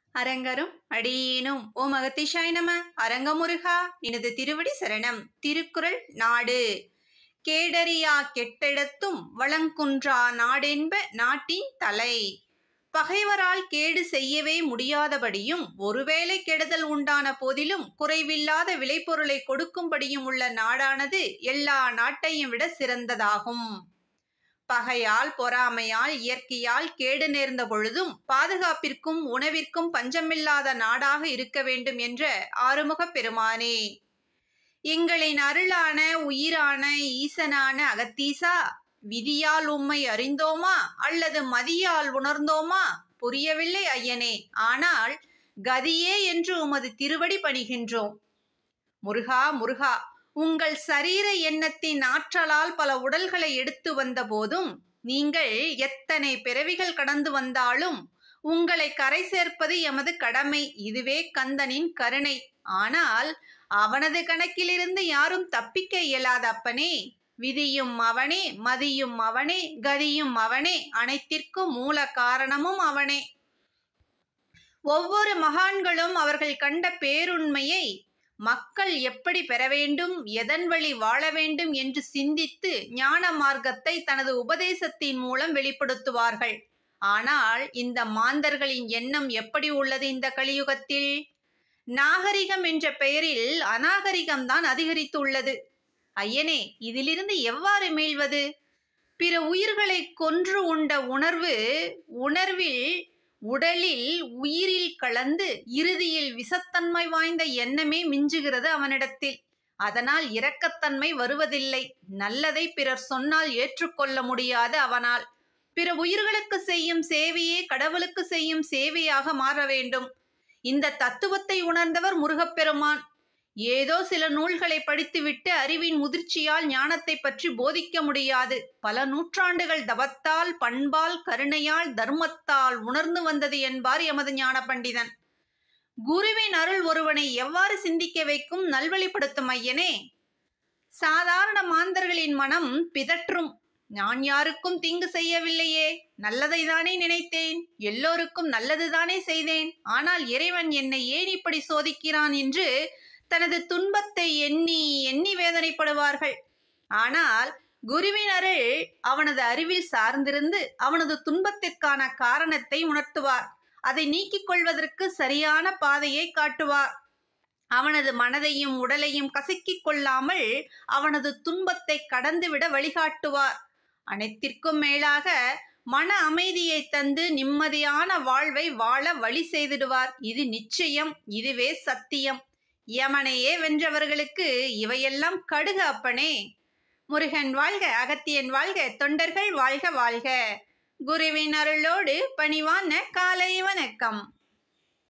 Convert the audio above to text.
அரங்கரும் அடியேனும் ஓம் அகத்தீசாய நம. அரங்கமுருகா நினது திருவடி சரணம். திருக்குறள் நாடு. கேடரியா கெட்டெழுத்தும் வளங்குன்றா நாடென்ப நாட்டின் தலை. பகைவரால் கேடு செய்யவே முடியாதபடியும் ஒருவேளை கெடுதல் உண்டான போதிலும் குறைவில்லாத விளைபொருளை கொடுக்கும்படியும் உள்ள நாடானது எல்லா நாட்டையும் விட சிறந்ததாகும். பகையால் பொறாமையால் இயற்கையால் கேடு நேர்ந்த பொழுதும் பாதுகாப்பிற்கும் உணவிற்கும் பஞ்சமில்லாத நாடாக இருக்க வேண்டும் என்ற ஆறுமுகப் பெருமானே, எங்களின் அருளான உயிரான ஈசனான அகத்தீசா, விதியால் உம்மை அறிந்தோமா அல்லது மதியால் உணர்ந்தோமா புரியவில்லை ஐயனே. ஆனால் கதியே என்று உமது திருவடி பணிகின்றோம். முருகா முருகா, உங்கள் சரீர எண்ணத்தின் ஆற்றலால் பல உடல்களை எடுத்து வந்த போதும், நீங்கள் எத்தனை பிறவிகள் கடந்து வந்தாலும் உங்களை கரை சேர்ப்பது எமது கடமை. இதுவே கந்தனின் கருணை. ஆனால் அவனது கணக்கிலிருந்து யாரும் தப்பிக்க இயலாத அப்பனே. விதியும் அவனே, மதியும் அவனே, கதியும் அவனே, அனைத்திற்கும் மூல காரணமும் அவனே. ஒவ்வொரு மகான்களும் அவர்கள் கண்ட பேருண்மையை மக்கள் எப்படி பெற வேண்டும், எதன் வழி வாழ வேண்டும் என்று சிந்தித்து ஞான மார்க்கத்தை தனது உபதேசத்தின் மூலம் வெளிப்படுத்துவார்கள். ஆனால் இந்த மாந்தர்களின் எண்ணம் எப்படி உள்ளது இந்த கலியுகத்தில்? நாகரிகம் என்ற பெயரில் அநாகரிகம்தான் அதிகரித்துள்ளது. ஐயனே, இதிலிருந்து எவ்வாறு மீள்வது? பிற உயிர்களை கொன்று உண்ட உணர்வில் உடலில் உயிரில் கலந்து இறுதியில் விஷத்தன்மை வாய்ந்த எண்ணமே மிஞ்சுகிறது அவனிடத்தில். அதனால் இரக்கத்தன்மை வருவதில்லை. நல்லதை பிறர் சொன்னால் ஏற்றுக்கொள்ள முடியாது அவனால். பிற உயிர்களுக்கு செய்யும் சேவையே கடவுளுக்கு செய்யும் சேவையாக மாற வேண்டும். இந்த தத்துவத்தை உணர்ந்தவர் முருகப்பெருமான். ஏதோ சில நூல்களை படித்துவிட்டு அறிவின் முதிர்ச்சியால் ஞானத்தை பற்றி போதிக்க முடியாது. பல நூற்றாண்டுகள் தவத்தால், பண்பால், கருணையால், தர்மத்தால் உணர்ந்து வந்தது என்பார் எமது ஞான பண்டிதன். குருவின் அருள் ஒருவனை எவ்வாறு சிந்திக்க வைக்கும், நல்வழிப்படுத்தும் ஐயனே. சாதாரண மாந்தர்களின் மனம் பிதற்றும். நான் யாருக்கும் தீங்கு செய்யவில்லையே, நல்லதை தானே நினைத்தேன், எல்லோருக்கும் நல்லதுதானே செய்தேன், ஆனால் இறைவன் என்னை ஏன் இப்படி சோதிக்கிறான் என்று தனது துன்பத்தை எண்ணி எண்ணி வேதனைப்படுவார்கள். ஆனால் குருவின் அருள் அவனது அறிவில் சார்ந்திருந்து அவனது துன்பத்திற்கான காரணத்தை உணர்த்துவார். அதை நீக்கிக் கொள்வதற்கு சரியான பாதையை காட்டுவார். அவனது மனதையும் உடலையும் கசக்கிக் கொள்ளாமல் அவனது துன்பத்தை கடந்துவிட வழிகாட்டுவார். அனைத்திற்கும் மேலாக மன அமைதியை தந்து நிம்மதியான வாழ்வை வாழ வழி செய்திடுவார். இது நிச்சயம், இதுவே சத்தியம். யமனையே வென்றவர்களுக்கு இவையெல்லாம் கடுகு அப்பனே. முருகன் வாழ்க, அகத்தியன் வாழ்க, தொண்டர்கள் வாழ்க வாழ்க. குருவின் அருளோடு பணிவான காலை வணக்கம்.